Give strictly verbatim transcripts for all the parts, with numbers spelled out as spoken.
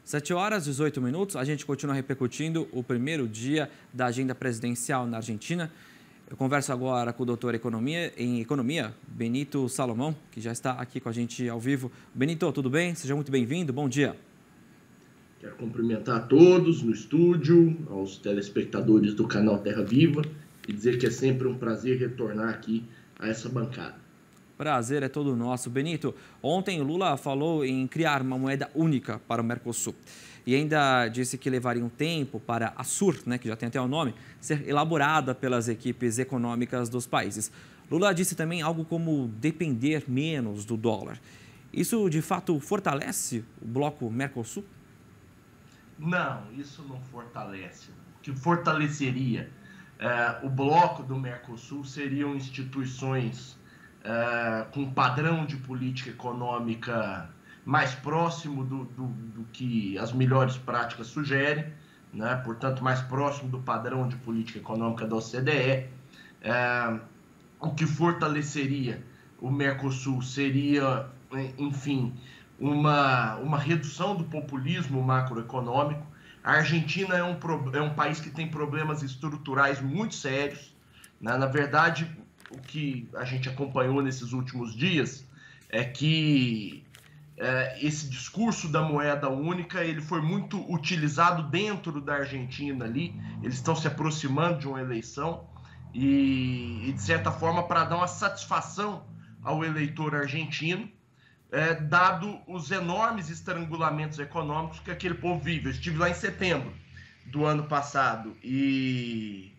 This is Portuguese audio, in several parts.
sete horas e dezoito minutos, a gente continua repercutindo o primeiro dia da agenda presidencial na Argentina. Eu converso agora com o doutor Economia, em Economia, Benito Salomão, que já está aqui com a gente ao vivo. Benito, tudo bem? Seja muito bem-vindo, bom dia. Quero cumprimentar a todos no estúdio, aos telespectadores do canal Terra Viva e dizer que é sempre um prazer retornar aqui a essa bancada. Prazer é todo nosso. Benito, ontem o Lula falou em criar uma moeda única para o Mercosul e ainda disse que levaria um tempo para a Sur, né, que já tem até o nome, ser elaborada pelas equipes econômicas dos países. Lula disse também algo como depender menos do dólar. Isso, de fato, fortalece o bloco Mercosul? Não, isso não fortalece. O que fortaleceria é, o bloco do Mercosul seriam instituições é, com padrão de política econômica mais próximo do, do, do que as melhores práticas sugerem, né? Portanto, mais próximo do padrão de política econômica da O C D E. É, o que fortaleceria o Mercosul seria, enfim, uma, uma redução do populismo macroeconômico. A Argentina é um, é um país que tem problemas estruturais muito sérios, né? Na verdade, o que a gente acompanhou nesses últimos dias é que é, esse discurso da moeda única ele foi muito utilizado dentro da Argentina ali. Eles estão se aproximando de uma eleição e, e de certa forma, para dar uma satisfação ao eleitor argentino, É, dado os enormes estrangulamentos econômicos que aquele povo vive. Eu estive lá em setembro do ano passado e,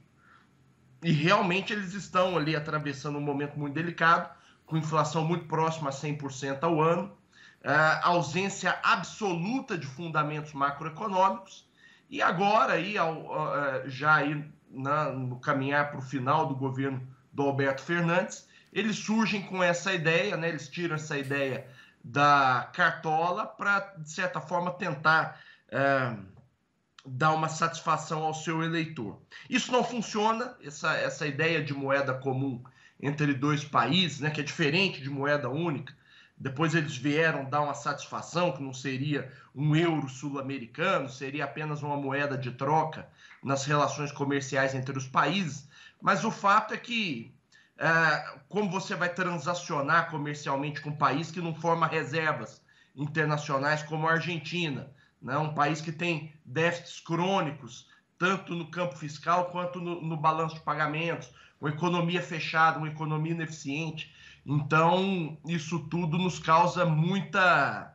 e realmente eles estão ali atravessando um momento muito delicado, com inflação muito próxima a cem por cento ao ano, é, ausência absoluta de fundamentos macroeconômicos e agora, aí, ao, já aí na, no caminhar para o final do governo do Alberto Fernandes, eles surgem com essa ideia, né? Eles tiram essa ideia da cartola para, de certa forma, tentar é, dar uma satisfação ao seu eleitor. Isso não funciona, essa, essa ideia de moeda comum entre dois países, né, que é diferente de moeda única. Depois eles vieram dar uma satisfação que não seria um euro sul-americano, seria apenas uma moeda de troca nas relações comerciais entre os países. Mas o fato é que É, como você vai transacionar comercialmente com um país que não forma reservas internacionais como a Argentina, né? Um país que tem déficits crônicos, tanto no campo fiscal quanto no, no balanço de pagamentos, uma economia fechada, uma economia ineficiente. Então, isso tudo nos causa muita,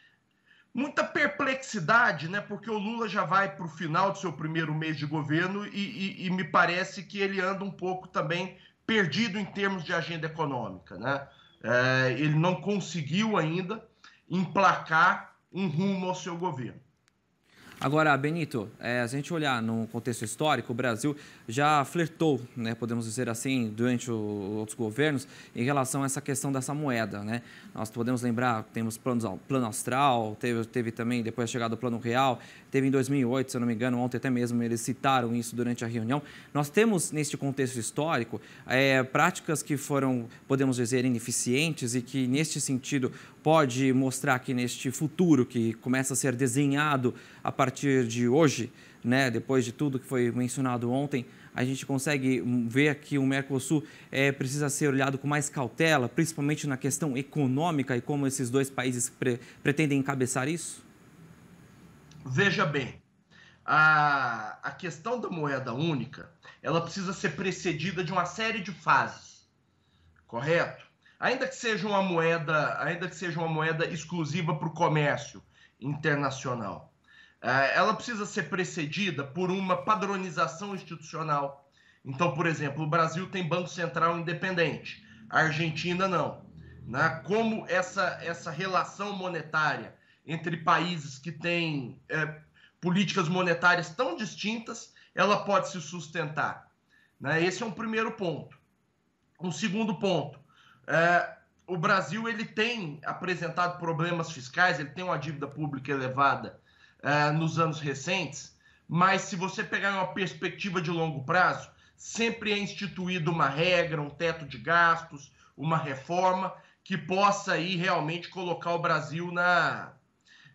muita perplexidade, né? Porque o Lula já vai para o final do seu primeiro mês de governo e, e, e me parece que ele anda um pouco também perdido em termos de agenda econômica, né? É, ele não conseguiu ainda emplacar um rumo ao seu governo. Agora, Benito, é, a gente olhar no contexto histórico, o Brasil já flertou, né, podemos dizer assim, durante o, outros governos, em relação a essa questão dessa moeda, né? Nós podemos lembrar, temos planos, plano austral, teve, teve também depois a chegada do plano real, teve em dois mil e oito, se eu não me engano, ontem até mesmo eles citaram isso durante a reunião. Nós temos, neste contexto histórico, é, práticas que foram, podemos dizer, ineficientes e que, neste sentido, pode mostrar que neste futuro que começa a ser desenhado a partir de hoje, né, depois de tudo que foi mencionado ontem, a gente consegue ver que o Mercosul é, precisa ser olhado com mais cautela, principalmente na questão econômica e como esses dois países pre pretendem encabeçar isso? Veja bem, a, a questão da moeda única, ela precisa ser precedida de uma série de fases, correto? Ainda que seja uma moeda, ainda que seja uma moeda exclusiva para o comércio internacional, ela precisa ser precedida por uma padronização institucional. Então, por exemplo, o Brasil tem Banco Central independente, a Argentina não, né? Como essa, essa relação monetária entre países que têm é, políticas monetárias tão distintas, ela pode se sustentar, né? Esse é um primeiro ponto. Um segundo ponto, é, o Brasil ele tem apresentado problemas fiscais, ele tem uma dívida pública elevada é, nos anos recentes, mas se você pegar uma perspectiva de longo prazo, sempre é instituída uma regra, um teto de gastos, uma reforma que possa aí realmente colocar o Brasil na,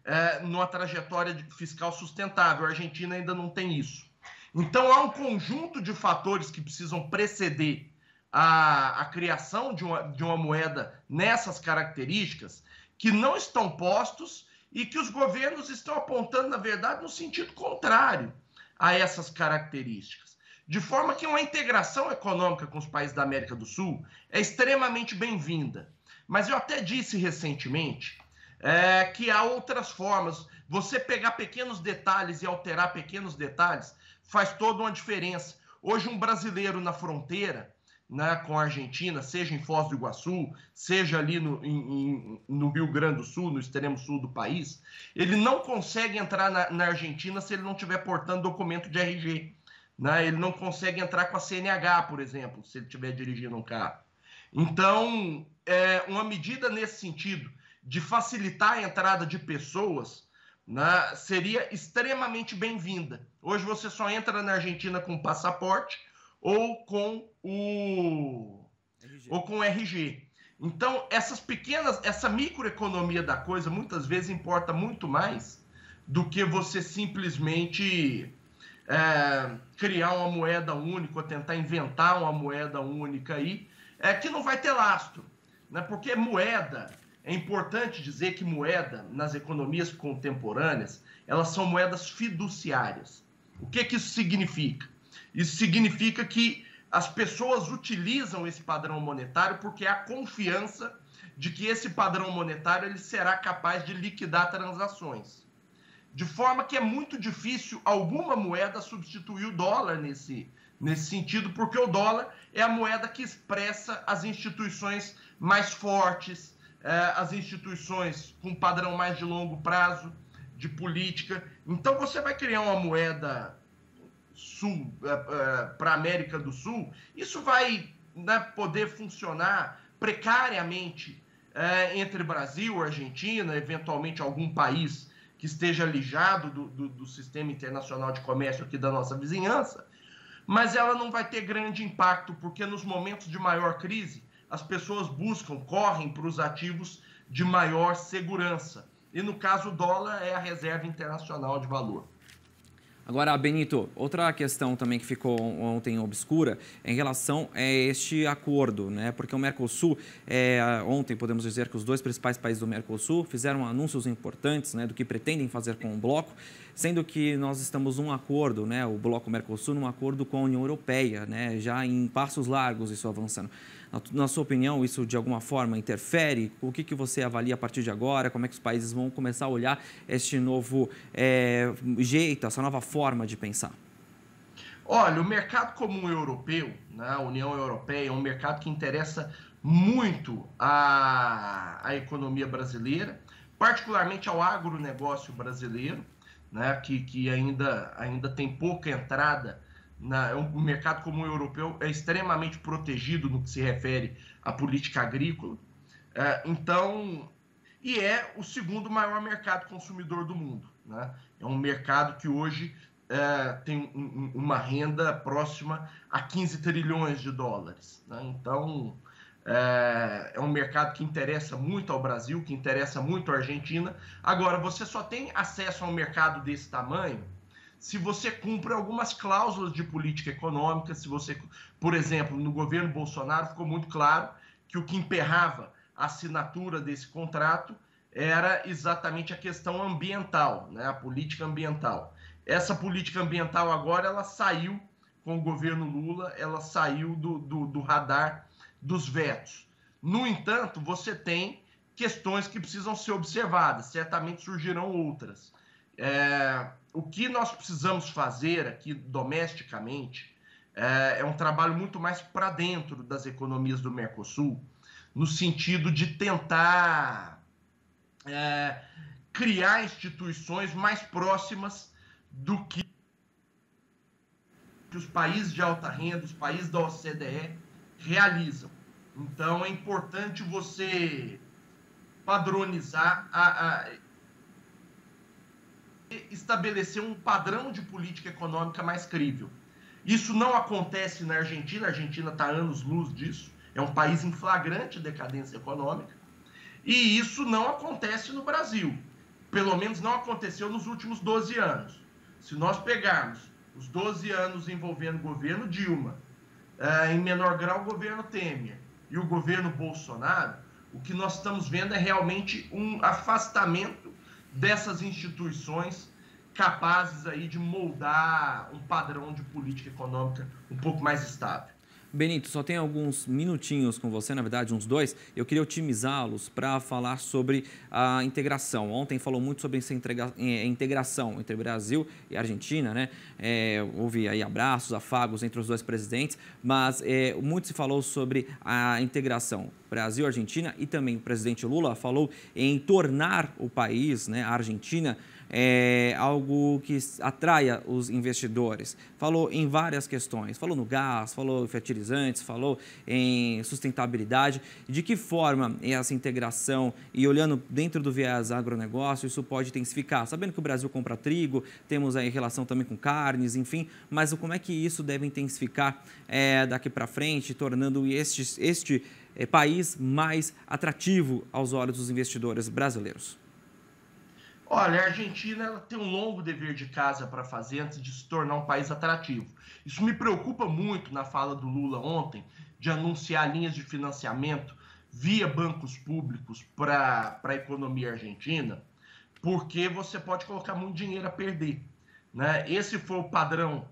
é, numa trajetória fiscal sustentável. A Argentina ainda não tem isso. Então, há um conjunto de fatores que precisam preceder a, a criação de uma, de uma moeda nessas características que não estão postos e que os governos estão apontando, na verdade, no sentido contrário a essas características. De forma que uma integração econômica com os países da América do Sul é extremamente bem-vinda. Mas eu até disse recentemente é, que há outras formas. Você pegar pequenos detalhes e alterar pequenos detalhes faz toda uma diferença. Hoje, um brasileiro na fronteira, né, com a Argentina, seja em Foz do Iguaçu, seja ali no, em, no Rio Grande do Sul, no extremo sul do país, ele não consegue entrar na, na Argentina se ele não estiver portando documento de R G. Né? Ele não consegue entrar com a C N H, por exemplo, se ele estiver dirigindo um carro. Então, é, uma medida nesse sentido de facilitar a entrada de pessoas, né, seria extremamente bem-vinda. Hoje você só entra na Argentina com passaporte ou com o R G. ou com R G. Então, essas pequenas, essa microeconomia da coisa, muitas vezes importa muito mais do que você simplesmente é, criar uma moeda única ou tentar inventar uma moeda única aí, é, que não vai ter lastro, né? Porque moeda, é importante dizer que moeda, nas economias contemporâneas, elas são moedas fiduciárias. O que que isso significa? Isso significa que as pessoas utilizam esse padrão monetário porque há confiança de que esse padrão monetário ele será capaz de liquidar transações. De forma que é muito difícil alguma moeda substituir o dólar nesse, nesse sentido, porque o dólar é a moeda que expressa as instituições mais fortes, eh, as instituições com padrão mais de longo prazo, de política. Então você vai criar uma moeda sul eh, eh, para a América do Sul, isso vai, né, poder funcionar precariamente eh, entre Brasil, Argentina, eventualmente algum país que esteja alijado do, do, do sistema internacional de comércio aqui da nossa vizinhança, mas ela não vai ter grande impacto, porque nos momentos de maior crise, as pessoas buscam, correm para os ativos de maior segurança. E no caso, o dólar é a reserva internacional de valor. Agora, Benito, outra questão também que ficou ontem obscura é em relação a este acordo, né? Porque o Mercosul, é, ontem podemos dizer que os dois principais países do Mercosul fizeram anúncios importantes, né, do que pretendem fazer com o bloco, sendo que nós estamos num acordo, né, o bloco Mercosul, num acordo com a União Europeia, né, já em passos largos isso avançando. Na, na sua opinião, isso de alguma forma interfere? O que, que você avalia a partir de agora? Como é que os países vão começar a olhar este novo é, jeito, essa nova forma de pensar? Olha, o mercado comum europeu, né, a União Europeia, é um mercado que interessa muito a, a economia brasileira, particularmente ao agronegócio brasileiro, né, que, que ainda, ainda tem pouca entrada. Na, o mercado comum europeu é extremamente protegido no que se refere à política agrícola. É, então, e é o segundo maior mercado consumidor do mundo. Né? É um mercado que hoje é, tem um, uma renda próxima a quinze trilhões de dólares. Né? Então, é, é um mercado que interessa muito ao Brasil, que interessa muito à Argentina. Agora, você só tem acesso a um mercado desse tamanho se você cumpre algumas cláusulas de política econômica. Se você, por exemplo, no governo Bolsonaro ficou muito claro que o que emperrava a assinatura desse contrato era exatamente a questão ambiental, né? A política ambiental. Essa política ambiental agora ela saiu com o governo Lula, ela saiu do, do, do radar dos vetos. No entanto, você tem questões que precisam ser observadas, certamente surgirão outras. É, o que nós precisamos fazer aqui domesticamente é, é um trabalho muito mais para dentro das economias do Mercosul, no sentido de tentar é, criar instituições mais próximas do que os países de alta renda, os países da O C D E realizam. Então é importante você padronizar a, a estabelecer um padrão de política econômica mais crível. Isso não acontece na Argentina, a Argentina está anos-luz disso, é um país em flagrante decadência econômica, e isso não acontece no Brasil. pelo menos não aconteceu nos últimos doze anos. Se nós pegarmos os doze anos envolvendo o governo Dilma, em menor grau o governo Temer e o governo Bolsonaro, o que nós estamos vendo é realmente um afastamento dessas instituições capazes aí de moldar um padrão de política econômica um pouco mais estável. Benito, só tem alguns minutinhos com você, na verdade uns dois. Eu queria otimizá-los para falar sobre a integração. Ontem falou muito sobre essa integração entre Brasil e Argentina, né? É, houve aí abraços, afagos entre os dois presidentes, mas é, muito se falou sobre a integração Brasil-Argentina e também o presidente Lula falou em tornar o país, né, a Argentina, é algo que atraia os investidores. Falou em várias questões, falou no gás, falou em fertilizantes, falou em sustentabilidade. De que forma essa integração e olhando dentro do viés agronegócio, isso pode intensificar? Sabendo que o Brasil compra trigo, temos aí relação também com carnes, enfim, mas como é que isso deve intensificar é, daqui para frente, tornando este, este é, país mais atrativo aos olhos dos investidores brasileiros? Olha, a Argentina ela tem um longo dever de casa para fazer antes de se tornar um país atrativo. Isso me preocupa muito na fala do Lula ontem, de anunciar linhas de financiamento via bancos públicos para a economia argentina, porque você pode colocar muito dinheiro a perder, né? Esse foi o padrão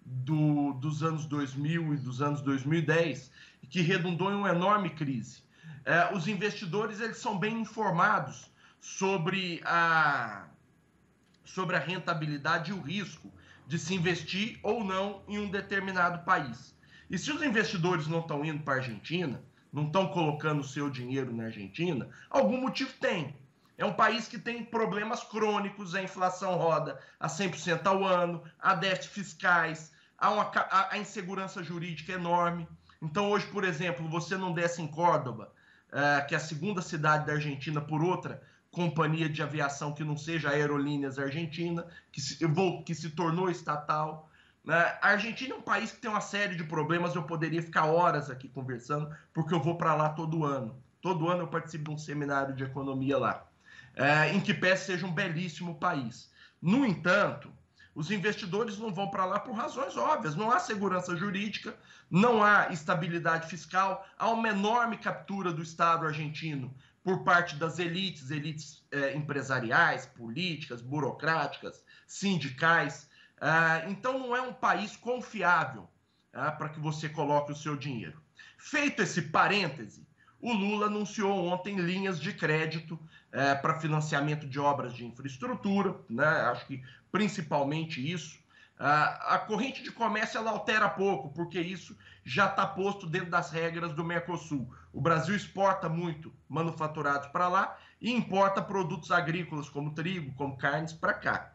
do, dos anos dois mil e dos anos dois mil e dez, que redundou em uma enorme crise. É, os investidores eles são bem informados sobre a, sobre a rentabilidade e o risco de se investir ou não em um determinado país. E se os investidores não estão indo para a Argentina, não estão colocando o seu dinheiro na Argentina, algum motivo tem. É um país que tem problemas crônicos, a inflação roda a cem por cento ao ano, há déficits fiscais, há uma há, a insegurança jurídica enorme. Então hoje, por exemplo, você não desce em Córdoba, uh, que é a segunda cidade da Argentina por outra companhia de aviação que não seja Aerolíneas Argentina, que se, que se tornou estatal. A Argentina é um país que tem uma série de problemas, eu poderia ficar horas aqui conversando, porque eu vou para lá todo ano. Todo ano eu participo de um seminário de economia lá, é, em que pese seja um belíssimo país. No entanto, os investidores não vão para lá por razões óbvias. Não há segurança jurídica, não há estabilidade fiscal, há uma enorme captura do Estado argentino por parte das elites, elites eh, empresariais, políticas, burocráticas, sindicais. Ah, então, não é um país confiável ah, para que você coloque o seu dinheiro. Feito esse parêntese, o Lula anunciou ontem linhas de crédito eh, para financiamento de obras de infraestrutura, né? Acho que principalmente isso. Ah, a corrente de comércio ela altera pouco, porque isso já está posto dentro das regras do Mercosul. O Brasil exporta muito manufaturados para lá e importa produtos agrícolas como trigo, como carnes para cá.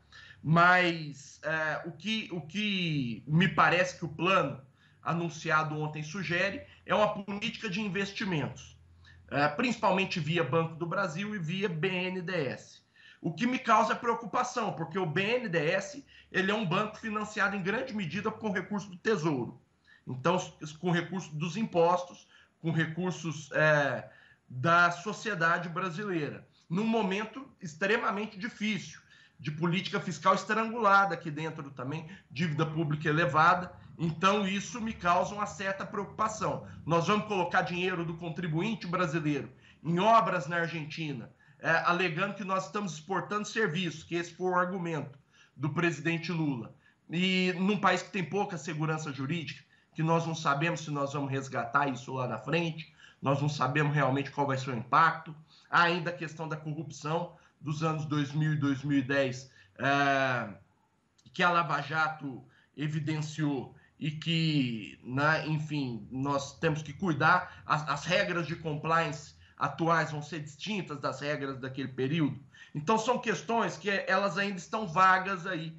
Mas é, o, que, o que me parece que o plano anunciado ontem sugere é uma política de investimentos, é, principalmente via Banco do Brasil e via B N D E S. O que me causa preocupação, porque o B N D E S ele é um banco financiado em grande medida com recursos do Tesouro. Então, com recursos dos impostos, com recursos é, da sociedade brasileira, num momento extremamente difícil, de política fiscal estrangulada aqui dentro também, dívida pública elevada. Então, isso me causa uma certa preocupação. Nós vamos colocar dinheiro do contribuinte brasileiro em obras na Argentina, é, alegando que nós estamos exportando serviços, que esse foi o argumento do presidente Lula. E num país que tem pouca segurança jurídica, que nós não sabemos se nós vamos resgatar isso lá na frente, nós não sabemos realmente qual vai ser o impacto. Há ainda a questão da corrupção dos anos dois mil e dois mil e dez, é, que a Lava Jato evidenciou e que, né, enfim, nós temos que cuidar. As, as regras de compliance atuais vão ser distintas das regras daquele período. Então, são questões que elas ainda estão vagas aí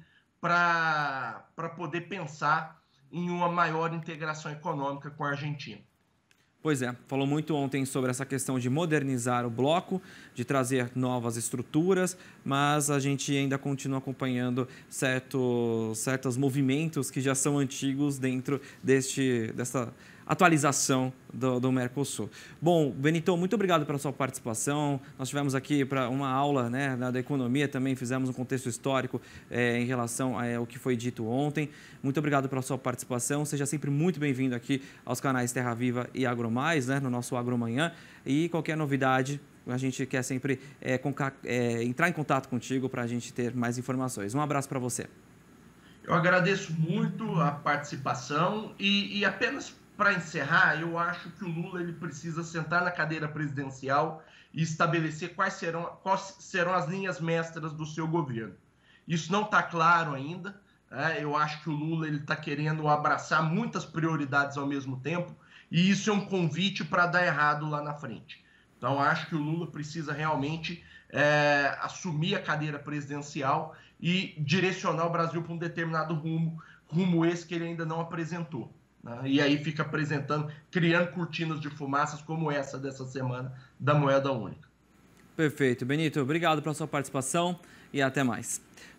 para para poder pensar em uma maior integração econômica com a Argentina. Pois é, falou muito ontem sobre essa questão de modernizar o bloco, de trazer novas estruturas, mas a gente ainda continua acompanhando certos, certos movimentos que já são antigos dentro deste, dessa atualização do, do Mercosul. Bom, Benito, muito obrigado pela sua participação. Nós tivemos aqui para uma aula, né, da economia, também fizemos um contexto histórico é, em relação ao que foi dito ontem. Muito obrigado pela sua participação. Seja sempre muito bem-vindo aqui aos canais Terra Viva e AgroMais, né, no nosso Agromanhã. E qualquer novidade, a gente quer sempre é, é, entrar em contato contigo para a gente ter mais informações. Um abraço para você. Eu agradeço muito a participação e, e apenas para encerrar, eu acho que o Lula ele precisa sentar na cadeira presidencial e estabelecer quais serão, quais serão as linhas mestras do seu governo. Isso não está claro ainda. É, eu acho que o Lula está querendo abraçar muitas prioridades ao mesmo tempo e isso é um convite para dar errado lá na frente. Então, acho que o Lula precisa realmente é, assumir a cadeira presidencial e direcionar o Brasil para um determinado rumo, rumo esse que ele ainda não apresentou. Né? E aí fica apresentando, criando cortinas de fumaças como essa dessa semana da moeda única. Perfeito. Benito, obrigado pela sua participação e até mais.